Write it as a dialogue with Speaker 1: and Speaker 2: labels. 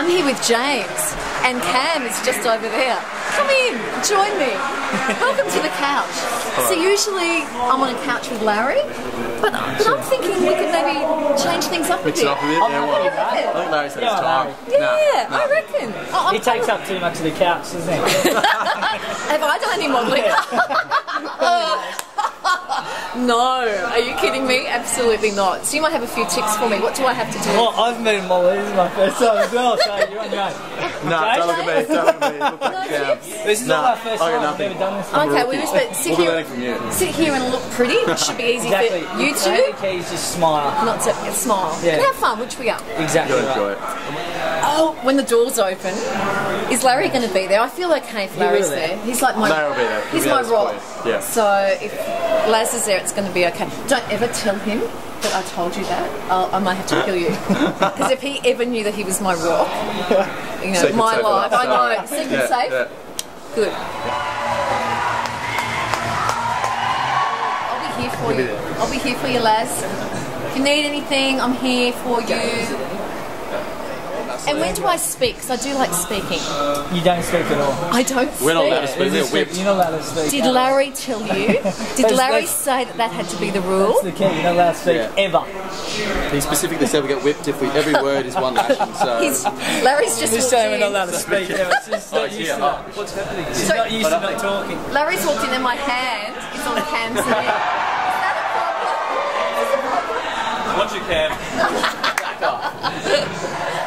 Speaker 1: I'm here with James, and Cam is just over there. Come in, join me. Welcome to the couch. So usually I'm on a couch with Larry, but I'm thinking we could maybe change things up a bit.
Speaker 2: Mix it up a bit, yeah, why? I think Larry said it's time.
Speaker 1: Yeah, I reckon. Oh,
Speaker 3: he takes up too much of the couch, doesn't he?
Speaker 1: Have I done any modelling? No, are you kidding me? Absolutely not. So you might have a few tips for me. What do I have to do?
Speaker 3: Well, I've met a model. This is my first time as well, so you're on your own.
Speaker 2: No, don't look at me. Don't look at me. Look like Cam.
Speaker 3: This is not our first time. I've never done this.
Speaker 1: Okay, we just sit here and look pretty. It should be easy for you two.
Speaker 3: The key is just smile.
Speaker 1: Not to smile.
Speaker 3: Yeah.
Speaker 1: And have fun, which we are.
Speaker 3: Exactly.
Speaker 2: You'll enjoy it.
Speaker 1: Oh, when the door's open, is Larry going to be there? I feel okay if Larry's there. He's like my.
Speaker 2: Larry will be there.
Speaker 1: He's my rock.
Speaker 2: Yeah.
Speaker 1: So if Laz is there, it's going to be okay. Don't ever tell him that I told you that. I might have to kill you. Because if he ever knew that he was my rock, you know,
Speaker 2: Secret
Speaker 1: my
Speaker 2: safe
Speaker 1: life. I know. Secret safe.
Speaker 2: Yeah.
Speaker 1: Good. I'll be here for you. I'll be here for you, Laz. If you need anything, I'm here for you. And when do I speak? Because I do like speaking.
Speaker 3: You don't speak at all.
Speaker 1: I don't speak.
Speaker 2: We're not allowed to speak. We're whipped.
Speaker 3: You're not allowed to speak.
Speaker 1: Did Larry tell you? Did Larry say that had to be the rule?
Speaker 3: That's the key. You're not allowed to speak ever.
Speaker 2: He specifically said we get whipped if every word is one lashing. So
Speaker 1: Larry's just
Speaker 3: Just saying we're not allowed to speak ever. It's just not used to that.
Speaker 2: what's happening?
Speaker 3: She's not used to not talking.
Speaker 1: Larry's walked in and my hand is on Cam's neck. Is that a problem?
Speaker 2: Watch it, Cam.